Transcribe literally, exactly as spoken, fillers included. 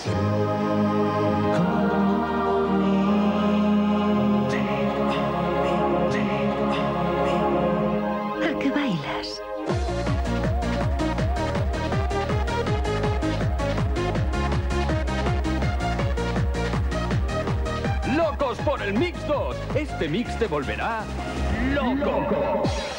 ¿A qué bailas? ¡Locos por el Mix dos! Este mix te volverá loco. loco.